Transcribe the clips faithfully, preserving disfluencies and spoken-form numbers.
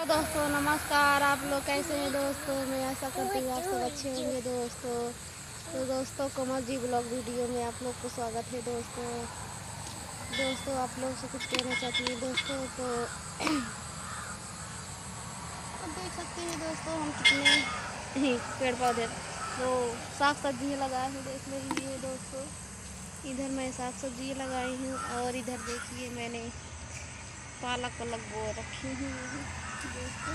दोस्तों नमस्कार। आप लोग कैसे हैं दोस्तों? मैं आशा करती हूँ आप सब अच्छे होंगे दोस्तों। तो दोस्तों कोमल जी ब्लॉग वीडियो में आप लोग को स्वागत है दोस्तों। दोस्तों आप लोग से कुछ कहना चाहती हूँ दोस्तों। तो अब देख सकते हैं दोस्तों हम कितने पेड़ पौधे तो साग सब्जी लगाए हैं, देख लीजिए दोस्तों। इधर मैं साग सब्जी लगाई हूँ और इधर देखिए मैंने पालक अलग बो रखी हुई है दोस्तों।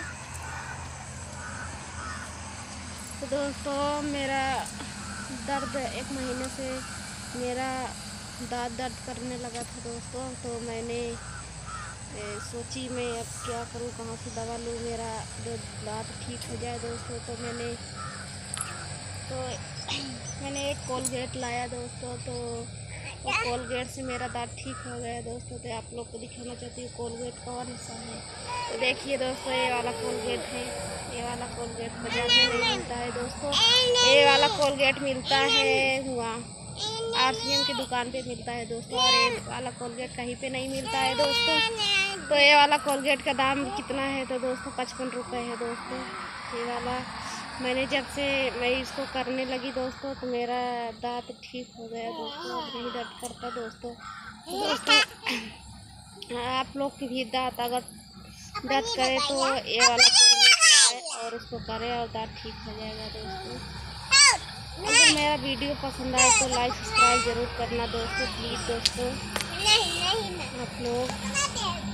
तो दोस्तों मेरा दर्द एक महीने से मेरा दांत दर्द करने लगा था दोस्तों। तो मैंने ए, सोची मैं अब क्या करूं, कहाँ से दवा लूं मेरा जो दांत ठीक हो जाए दोस्तों। तो मैंने तो मैंने एक कोलगेट लाया दोस्तों। तो वो कोलगेट से मेरा दांत ठीक हो गया दोस्तों। तो आप लोग को दिखाना चाहती हूँ कोलगेट कौन सा है। तो देखिए दोस्तों ये वाला कोलगेट है। ये वाला कोलगेट बाजार में नहीं मिलता है दोस्तों। ये वाला कोलगेट मिलता है वहाँ आर सी एम की दुकान पे मिलता है दोस्तों। और ये वाला कोलगेट कहीं पे नहीं मिलता है दोस्तों। तो ये वाला कोलगेट का दाम कितना है तो दोस्तों पचपन रुपये है दोस्तों। ये वाला मैंने जब से मैं इसको करने लगी दोस्तों तो मेरा दांत ठीक हो गया दोस्तों, अब नहीं दर्द करता दोस्तों। तो दोस्तों आप लोग की भी दांत अगर दर्द करे तो ये वाला कोलगेट लाए और उसको करें और दांत ठीक हो जाएगा दोस्तों। अगर मेरा वीडियो पसंद आए तो लाइक सब्सक्राइब ज़रूर करना दोस्तों, प्लीज़ दोस्तों। आप लोग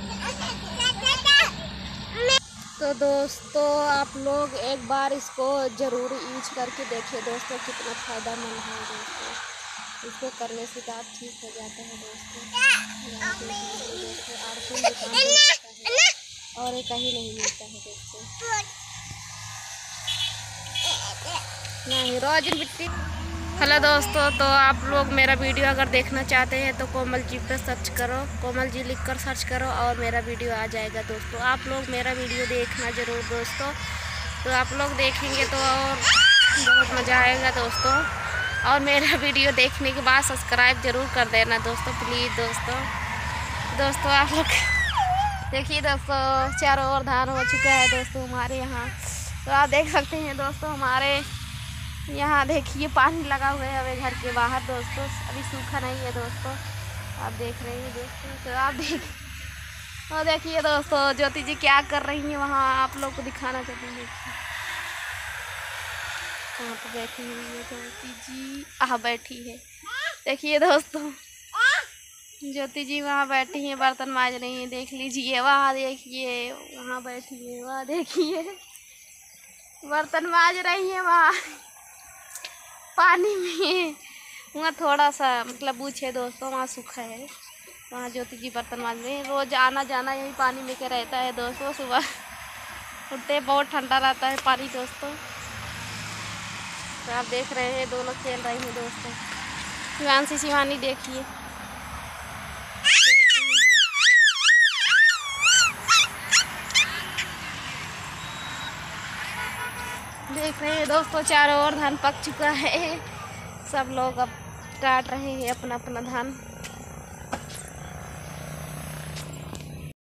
तो दोस्तों आप लोग एक बार इसको ज़रूर यूज करके देखिए दोस्तों, कितना फ़ायदेमंद है दोस्तों। इसको करने से दांत ठीक हो जाता है दोस्तों। दोस्तों आर सी एम दुकान पे मिलता है और ये कहीं नहीं मिलता है दोस्तों। नहीं रोज मिट्टी। हेलो दोस्तों, तो आप लोग मेरा वीडियो अगर देखना चाहते हैं तो कोमल जी पे सर्च करो, कोमल जी लिखकर सर्च करो और मेरा वीडियो आ जाएगा दोस्तों। आप लोग मेरा वीडियो देखना ज़रूर दोस्तों। तो आप लोग देखेंगे तो और बहुत मज़ा आएगा दोस्तों। और मेरा वीडियो देखने के बाद सब्सक्राइब ज़रूर कर देना दोस्तों, प्लीज़ दोस्तों। दोस्तों आप लोग देखिए दोस्तों चारों ओर धान हो चुका है दोस्तों हमारे यहाँ। तो आप देख सकते हैं दोस्तों हमारे यहाँ देखिए पानी लगा हुआ है हमें घर के बाहर दोस्तों, अभी सूखा नहीं है दोस्तों। आप देख रहे हैं दोस्तों। तो आप देख और देखिए दोस्तों ज्योति जी क्या कर रही हैं वहाँ, आप लोग को दिखाना चाहती हूँ। कहाँ पर बैठी हुई है ज्योति जी? आह बैठी है। देखिए दोस्तों ज्योति जी वहाँ बैठी हैं, बर्तन मांज रही हैं। देख लीजिए वहाँ देखिए वहाँ बैठी है, वहाँ देखिए बर्तन मांज रही है वहाँ पानी में। वहाँ थोड़ा सा मतलब बूझ है दोस्तों, वहाँ सूखा है। वहाँ ज्योति जी बर्तन मांज रही हैं। रोज़ आना जाना यही पानी में के रहता है दोस्तों। सुबह उठते बहुत ठंडा रहता है पानी दोस्तों। तो आप देख रहे हैं दोनों खेल रही हैं दोस्तों। शिवांशी शिवानी देखिए देख रहे हैं दोस्तों चारों ओर धान पक चुका है। सब लोग अब काट रहे हैं अपना अपना धान।